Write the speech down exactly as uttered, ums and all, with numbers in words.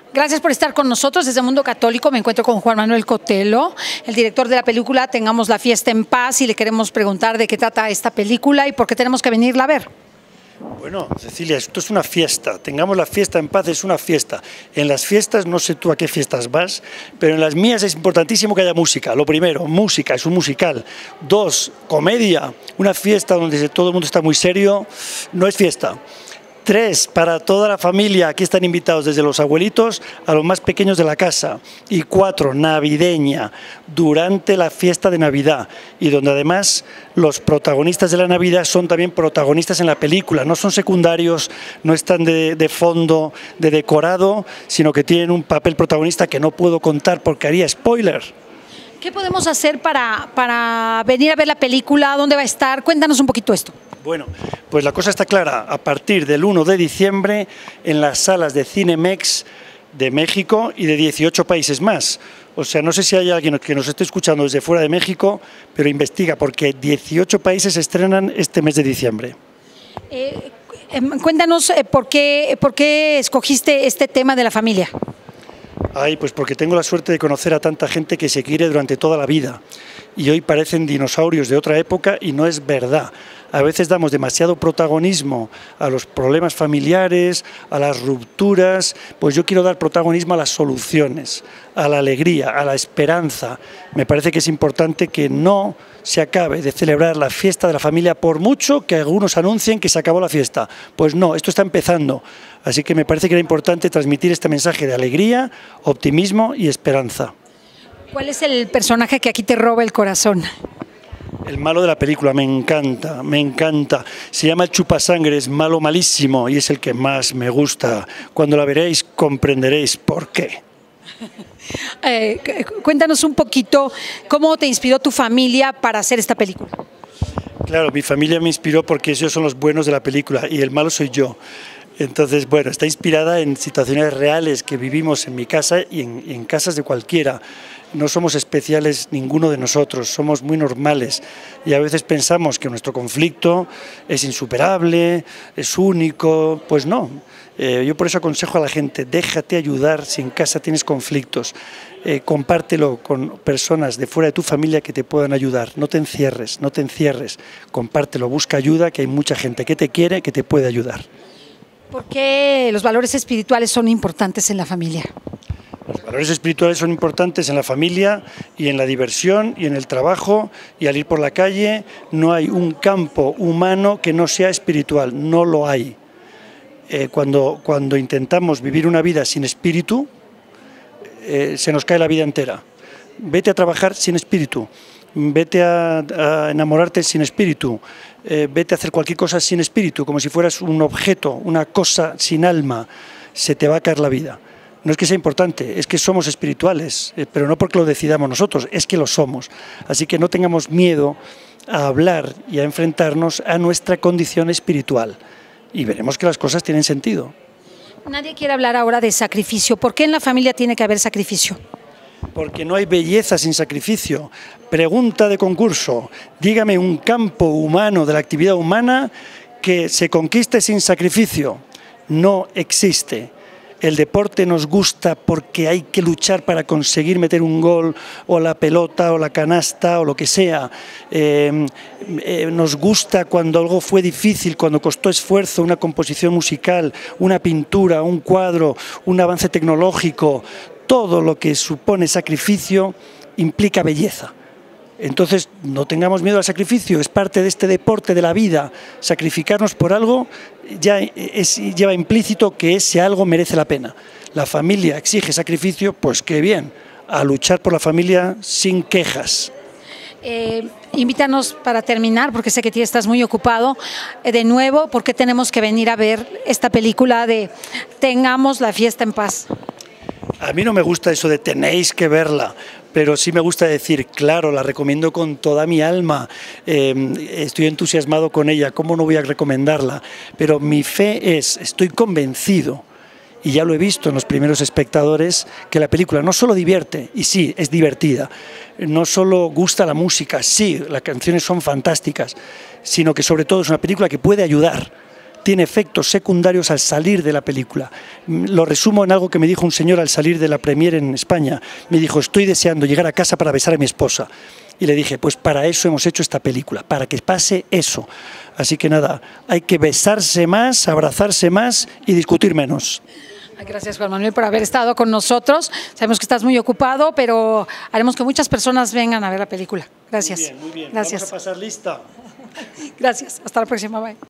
Gracias por estar con nosotros desde Mundo Católico. Me encuentro con Juan Manuel Cotelo, el director de la película Tengamos la fiesta en paz, y le queremos preguntar de qué trata esta película y por qué tenemos que venirla a ver. Bueno, Cecilia, esto es una fiesta. Tengamos la fiesta en paz, es una fiesta. En las fiestas, no sé tú a qué fiestas vas, pero en las mías es importantísimo que haya música. Lo primero, música, es un musical. Dos, comedia. Una fiesta donde todo el mundo está muy serio, no es fiesta. Tres, para toda la familia, aquí están invitados desde los abuelitos a los más pequeños de la casa. Y cuatro, navideña, durante la fiesta de Navidad, y donde además los protagonistas de la Navidad son también protagonistas en la película, no son secundarios, no están de, de fondo, de decorado, sino que tienen un papel protagonista que no puedo contar porque haría spoiler. ¿Qué podemos hacer para, para venir a ver la película? ¿Dónde va a estar? Cuéntanos un poquito esto. Bueno, pues la cosa está clara. A partir del uno de diciembre en las salas de Cinemex de México y de dieciocho países más. O sea, no sé si hay alguien que nos esté escuchando desde fuera de México, pero investiga, porque dieciocho países estrenan este mes de diciembre. Eh, eh, cuéntanos eh, por qué, por qué escogiste este tema de la familia. Ay, pues porque tengo la suerte de conocer a tanta gente que se quiere durante toda la vida y hoy parecen dinosaurios de otra época, y no es verdad. A veces damos demasiado protagonismo a los problemas familiares, a las rupturas. Pues yo quiero dar protagonismo a las soluciones, a la alegría, a la esperanza. Me parece que es importante que no se acabe de celebrar la fiesta de la familia, por mucho que algunos anuncien que se acabó la fiesta. Pues no, esto está empezando. Así que me parece que era importante transmitir este mensaje de alegría, optimismo y esperanza. ¿Cuál es el personaje que aquí te roba el corazón? El malo de la película, me encanta, me encanta. Se llama el Chupasangre, es malo malísimo y es el que más me gusta. Cuando la veréis comprenderéis por qué. Eh, cuéntanos un poquito cómo te inspiró tu familia para hacer esta película. Claro, mi familia me inspiró porque ellos son los buenos de la película y el malo soy yo. Entonces, bueno, está inspirada en situaciones reales que vivimos en mi casa y en, y en casas de cualquiera. No somos especiales ninguno de nosotros, somos muy normales y a veces pensamos que nuestro conflicto es insuperable, es único. Pues no. Eh, yo por eso aconsejo a la gente, déjate ayudar si en casa tienes conflictos, eh, compártelo con personas de fuera de tu familia que te puedan ayudar, no te encierres, no te encierres, compártelo, busca ayuda, que hay mucha gente que te quiere, que te puede ayudar. ¿Por qué los valores espirituales son importantes en la familia? Los valores espirituales son importantes en la familia y en la diversión y en el trabajo, y al ir por la calle no hay un campo humano que no sea espiritual, no lo hay. Eh, cuando, cuando intentamos vivir una vida sin espíritu, eh, se nos cae la vida entera. Vete a trabajar sin espíritu, vete a, a enamorarte sin espíritu, eh, vete a hacer cualquier cosa sin espíritu, como si fueras un objeto, una cosa sin alma, se te va a caer la vida. No es que sea importante, es que somos espirituales, eh, pero no porque lo decidamos nosotros, es que lo somos. Así que no tengamos miedo a hablar y a enfrentarnos a nuestra condición espiritual. Y veremos que las cosas tienen sentido. Nadie quiere hablar ahora de sacrificio. ¿Por qué en la familia tiene que haber sacrificio? Porque no hay belleza sin sacrificio. Pregunta de concurso, dígame un campo humano de la actividad humana que se conquiste sin sacrificio. No existe. El deporte nos gusta porque hay que luchar para conseguir meter un gol, o la pelota, o la canasta, o lo que sea. Eh, eh, nos gusta cuando algo fue difícil, cuando costó esfuerzo, una composición musical, una pintura, un cuadro, un avance tecnológico. Todo lo que supone sacrificio implica belleza. Entonces, no tengamos miedo al sacrificio, es parte de este deporte de la vida. Sacrificarnos por algo ya es, lleva implícito que ese algo merece la pena. La familia exige sacrificio, pues qué bien, a luchar por la familia sin quejas. Eh, invítanos para terminar, porque sé que tú estás muy ocupado, eh, de nuevo, ¿por qué tenemos que venir a ver esta película de Tengamos la fiesta en paz? A mí no me gusta eso de tenéis que verla, pero sí me gusta decir, claro, la recomiendo con toda mi alma, eh, estoy entusiasmado con ella, ¿cómo no voy a recomendarla? Pero mi fe es, estoy convencido, y ya lo he visto en los primeros espectadores, que la película no solo divierte, y sí, es divertida, no solo gusta la música, sí, las canciones son fantásticas, sino que sobre todo es una película que puede ayudar. tiene efectos secundarios al salir de la película. Lo resumo en algo que me dijo un señor al salir de la premier en España. Me dijo, estoy deseando llegar a casa para besar a mi esposa. Y le dije, pues para eso hemos hecho esta película, para que pase eso. Así que nada, hay que besarse más, abrazarse más y discutir menos. Gracias, Juan Manuel, por haber estado con nosotros. Sabemos que estás muy ocupado, pero haremos que muchas personas vengan a ver la película. Gracias. Muy bien, muy bien. Gracias. Vamos a pasar lista. Gracias. Hasta la próxima. Bye.